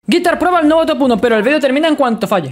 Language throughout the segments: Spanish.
Guitar prueba el nuevo top 1, pero el vídeo termina en cuanto falle.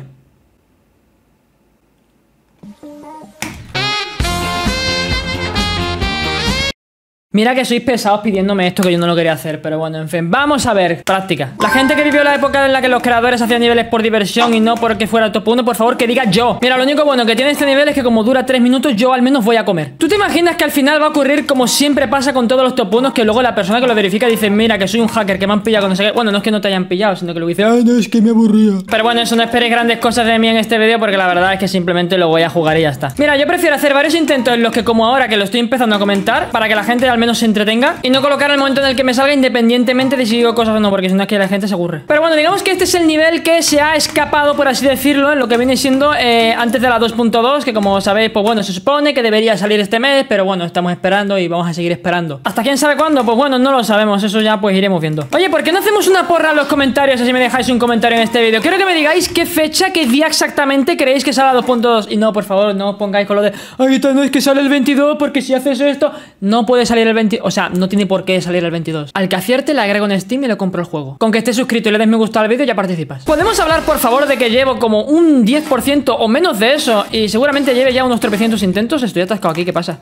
Mira que sois pesados pidiéndome esto, que yo no lo quería hacer, pero bueno, en fin, vamos a ver, práctica. La gente que vivió la época en la que los creadores hacían niveles por diversión y no porque fuera el top 1, por favor, que diga yo. Mira, lo único bueno que tiene este nivel es que como dura 3 minutos, yo al menos voy a comer. ¿Tú te imaginas que al final va a ocurrir como siempre pasa con todos los top 1, que luego la persona que lo verifica dice, mira, que soy un hacker, que me han pillado con no sé qué? Bueno, no es que no te hayan pillado, sino que luego dice, ay, no, es que me aburría. Pero bueno, eso, no esperéis grandes cosas de mí en este vídeo, porque la verdad es que simplemente lo voy a jugar y ya está. Mira, yo prefiero hacer varios intentos en los que como ahora que lo estoy empezando a comentar, para que la gente al menos se entretenga y no colocar el momento en el que me salga independientemente de si digo cosas o no, porque si no es que la gente se aburre. Pero bueno, digamos que este es el nivel que se ha escapado, por así decirlo, en lo que viene siendo antes de la 2.2, que como sabéis, pues bueno, se supone que debería salir este mes, pero bueno, estamos esperando y vamos a seguir esperando. ¿Hasta quién sabe cuándo? Pues bueno, no lo sabemos, eso ya pues iremos viendo. Oye, ¿por qué no hacemos una porra en los comentarios así me dejáis un comentario en este vídeo? Quiero que me digáis qué fecha, qué día exactamente creéis que sale la 2.2. Y no, por favor, no os pongáis con lo de, ay, no es que sale el 22, porque si haces esto, no puede salir el 22, o sea, no tiene por qué salir el 22. Al que acierte le agrego en Steam y le compro el juego. Con que estés suscrito y le des me gusta al vídeo ya participas. ¿Podemos hablar por favor de que llevo como un 10% o menos de eso y seguramente lleve ya unos 300 intentos? Estoy atascado aquí, ¿qué pasa?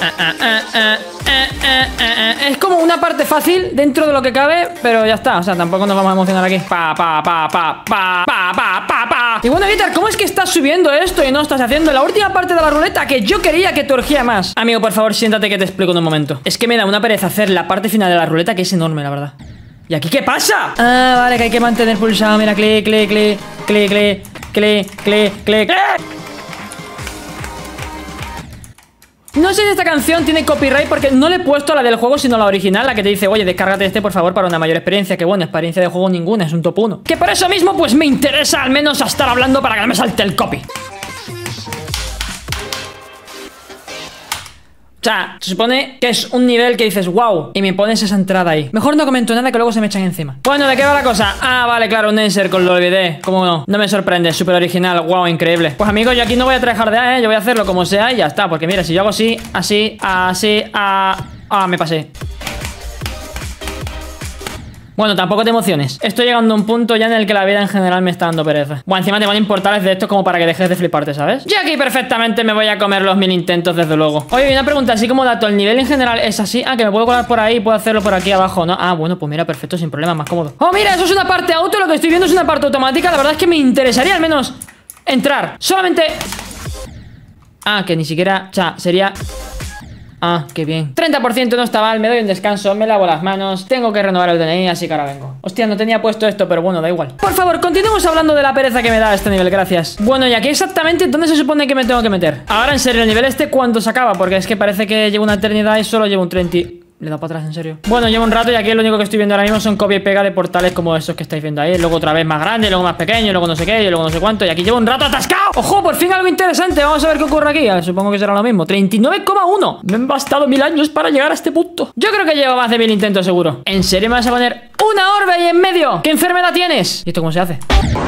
Es como una parte fácil dentro de lo que cabe, pero ya está, o sea, tampoco nos vamos a emocionar aquí. Y bueno, Guitar, ¿cómo es que estás subiendo esto y no estás haciendo la última parte de la ruleta que yo quería que te urgía más? Amigo, por favor, siéntate que te explico en un momento. Es que me da una pereza hacer la parte final de la ruleta, que es enorme, la verdad. ¿Y aquí qué pasa? Ah, vale, que hay que mantener pulsado. Mira, clic, clic, clic, clic, clic, clic, clic, clic. No sé si esta canción tiene copyright porque no le he puesto la del juego, sino la original, la que te dice, oye, descárgate este por favor para una mayor experiencia. Que bueno, experiencia de juego ninguna, es un top 1. Que por eso mismo pues me interesa al menos estar hablando para que no me salte el copy. O sea, se supone que es un nivel que dices, wow, y me pones esa entrada ahí. Mejor no comento nada que luego se me echan encima. Bueno, ¿de qué va la cosa? Ah, vale, claro, un Encercle, lo olvidé. ¿Cómo no? No me sorprende, súper original, wow, increíble. Pues amigos, yo aquí no voy a trabajar yo voy a hacerlo como sea y ya está. Porque mira, si yo hago así, así, así, me pasé. Bueno, tampoco te emociones. Estoy llegando a un punto ya en el que la vida en general me está dando pereza. Bueno, encima te van a importar de esto como para que dejes de fliparte, ¿sabes? Yo aquí perfectamente me voy a comer los 1000 intentos, desde luego. Oye, una pregunta, así como dato, ¿el nivel en general es así? Ah, que me puedo colar por ahí y puedo hacerlo por aquí abajo, ¿no? Ah, bueno, pues mira, perfecto, sin problema, más cómodo. Oh, mira, eso es una parte auto, lo que estoy viendo es una parte automática. La verdad es que me interesaría al menos entrar. Solamente... Ah, que ni siquiera... O sea, sería... Ah, qué bien. 30% no está mal, me doy un descanso, me lavo las manos. Tengo que renovar el DNI, así que ahora vengo. Hostia, no tenía puesto esto, pero bueno, da igual. Por favor, continuemos hablando de la pereza que me da este nivel, gracias. Bueno, y aquí exactamente, ¿dónde se supone que me tengo que meter? Ahora, en serio, el nivel este, ¿cuándo se acaba? Porque es que parece que llevo una eternidad y solo llevo un 30... Le he dado para atrás, en serio. Bueno, llevo un rato y aquí lo único que estoy viendo ahora mismo son copia y pega de portales como esos que estáis viendo ahí. Luego otra vez más grande, luego más pequeño, luego no sé qué, y luego no sé cuánto. Y aquí llevo un rato atascado. ¡Ojo! Por fin algo interesante. Vamos a ver qué ocurre aquí. Supongo que será lo mismo. 39,1. Me han bastado 1000 años para llegar a este punto. Yo creo que llevo más de 1000 intentos, seguro. ¿En serio me vas a poner una orbe ahí en medio? ¿Qué enfermedad tienes? ¿Y esto cómo se hace?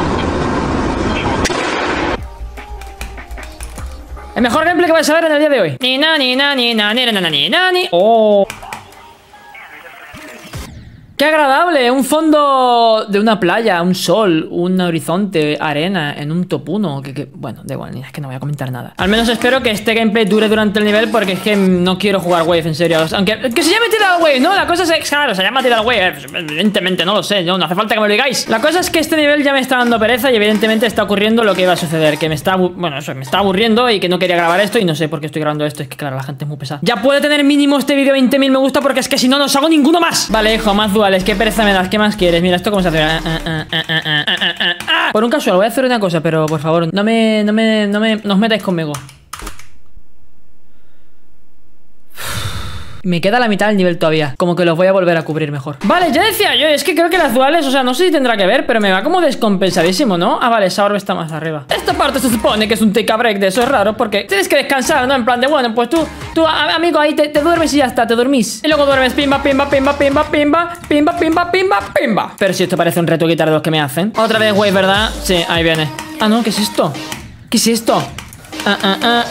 El mejor gameplay que vais a ver en el día de hoy. Ni na, ni na, ni na, ni na, ni na, ni. Oh. ¡Qué agradable! Un fondo de una playa, un sol, un horizonte, arena, en un top 1. Bueno, da igual, es que no voy a comentar nada. Al menos espero que este gameplay dure durante el nivel, porque es que no quiero jugar Wave, en serio. Aunque que se llame Tidal Wave, ¿no? La cosa es, claro, se llama Tidal Wave. Evidentemente, no lo sé, no hace falta que me lo digáis. La cosa es que este nivel ya me está dando pereza y evidentemente está ocurriendo lo que iba a suceder. Que me está, bueno, eso, me está aburriendo y que no quería grabar esto y no sé por qué estoy grabando esto. Es que claro, la gente es muy pesada. Ya puede tener mínimo este vídeo 20.000 me gusta porque es que si no, no os hago ninguno más. Vale, hijo, más duales. Qué pereza me das. ¿Qué más quieres? Mira, esto cómo se hace. Por un casual, voy a hacer una cosa, pero por favor, no os metáis conmigo. Me queda la mitad del nivel todavía. Como que los voy a volver a cubrir mejor. Vale, ya decía yo, es que creo que las duales, o sea, no sé si tendrá que ver, pero me va como descompensadísimo, ¿no? Ah, vale, esa orbe está más arriba. Esta parte se supone que es un take a break de eso, es raro, porque tienes que descansar, ¿no? En plan de, bueno, pues tú amigo, ahí te duermes y ya está, te dormís. Y luego duermes, pimba, pimba, pimba, pimba, pimba, pimba, pimba, pimba, pimba. Pero si esto parece un reto Guitar de los que me hacen. Otra vez, güey, ¿verdad? Sí, ahí viene. Ah, no, ¿qué es esto? ¿Qué es esto?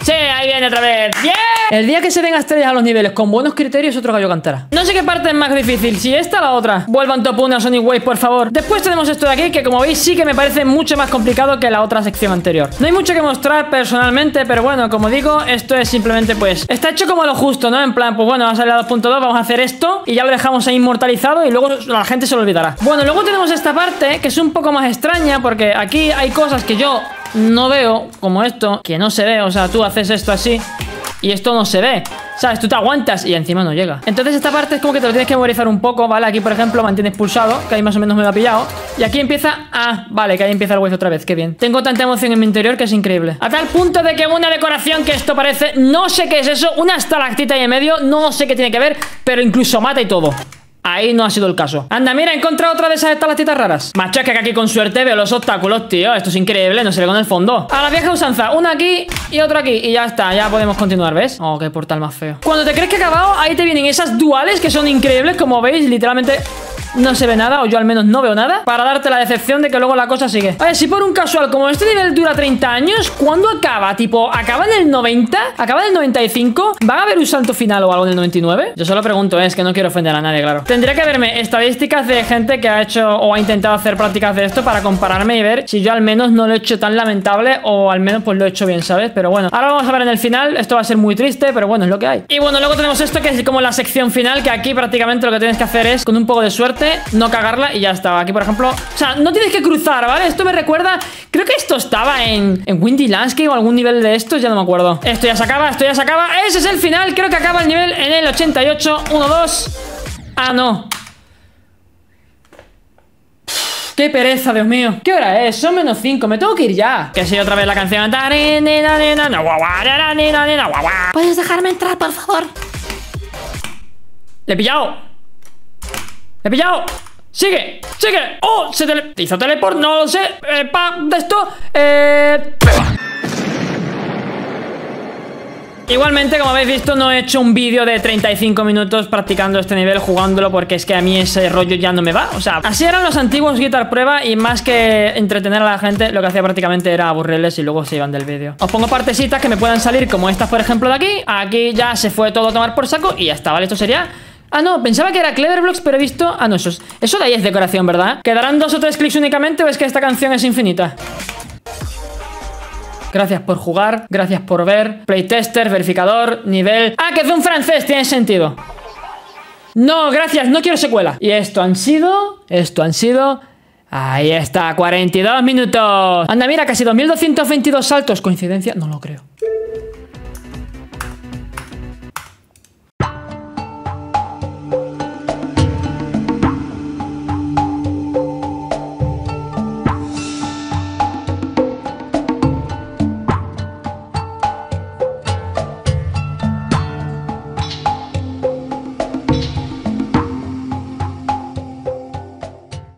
Sí, ahí viene otra vez. ¡Bien! El día que se den estrellas a los niveles con buenos criterios, otro gallo cantará. No sé qué parte es más difícil, si esta o la otra. Vuelvan top 1 a Sonic Wave, por favor. Después tenemos esto de aquí, que como veis sí que me parece mucho más complicado que la otra sección anterior. No hay mucho que mostrar personalmente, pero bueno, como digo, esto es simplemente pues... Está hecho como lo justo, ¿no? En plan, pues bueno, va a salir a 2.2, vamos a hacer esto y ya lo dejamos ahí inmortalizado y luego la gente se lo olvidará. Bueno, luego tenemos esta parte que es un poco más extraña porque aquí hay cosas que yo no veo, como esto, que no se ve. O sea, tú haces esto así y esto no se ve, ¿sabes? Tú te aguantas y encima no llega. Entonces esta parte es como que te lo tienes que memorizar un poco, ¿vale? Aquí, por ejemplo, mantienes pulsado, que ahí más o menos me lo ha pillado. Y aquí empieza... Ah, vale, que ahí empieza el Wave otra vez, qué bien. Tengo tanta emoción en mi interior que es increíble. A tal punto de que una decoración que esto parece... No sé qué es eso, una estalactita ahí en medio. No sé qué tiene que ver, pero incluso mata y todo. Ahí no ha sido el caso. Anda, mira, he encontrado otra de esas estalactitas raras. Macho, es que aquí con suerte veo los obstáculos, tío. Esto es increíble, no se ve con el fondo. A la vieja usanza, una aquí y otra aquí. Y ya está, ya podemos continuar, ¿ves? Oh, qué portal más feo. Cuando te crees que ha acabado, ahí te vienen esas duales que son increíbles. Como veis, literalmente... no se ve nada, o yo al menos no veo nada, para darte la decepción de que luego la cosa sigue. Oye, si por un casual, como este nivel dura 30 años, ¿cuándo acaba? Tipo, ¿acaba en el 90? ¿Acaba en el 95? ¿Va a haber un salto final o algo en el 99? Yo solo pregunto, es que no quiero ofender a nadie, claro. Tendría que verme estadísticas de gente que ha hecho o ha intentado hacer prácticas de esto para compararme y ver si yo al menos no lo he hecho tan lamentable o al menos pues lo he hecho bien, ¿sabes? Pero bueno, ahora vamos a ver en el final. Esto va a ser muy triste, pero bueno, es lo que hay. Y bueno, luego tenemos esto que es como la sección final, que aquí prácticamente lo que tienes que hacer es, con un poco de suerte, no cagarla y ya está. Aquí, por ejemplo, o sea, no tienes que cruzar, ¿vale? Esto me recuerda, creo que esto estaba en Windy Landscape o algún nivel de estos, ya no me acuerdo. Esto ya se acaba, esto ya se acaba. Ese es el final, creo que acaba el nivel en el 88. 1, 2. Ah, no. Qué pereza, Dios mío. ¿Qué hora es? Son menos 5, me tengo que ir ya. Que si otra vez la canción. ¿Puedes dejarme entrar, por favor? Le he pillado. ¡He pillado! ¡Sigue! ¡Sigue! ¡Oh! Se hizo teleport, no lo sé. De esto. Igualmente, como habéis visto, no he hecho un vídeo de 35 minutos practicando este nivel, jugándolo, porque es que a mí ese rollo ya no me va. O sea, así eran los antiguos Guitar Prueba y más que entretener a la gente, lo que hacía prácticamente era aburrirles y luego se iban del vídeo. Os pongo partecitas que me puedan salir, como estas, por ejemplo, de aquí. Aquí ya se fue todo a tomar por saco y ya está, ¿vale? Esto sería... Ah, no, pensaba que era Cleverblocks, pero he visto... Ah, no, eso de ahí es decoración, ¿verdad? ¿Quedarán 2 o 3 clics únicamente o es que esta canción es infinita? Gracias por jugar, gracias por ver. Playtester, verificador, nivel... Ah, que es de un francés, tiene sentido. No, gracias, no quiero secuela. Y esto han sido... Ahí está, 42 minutos. Anda, mira, casi 2222 saltos. ¿Coincidencia? No lo creo.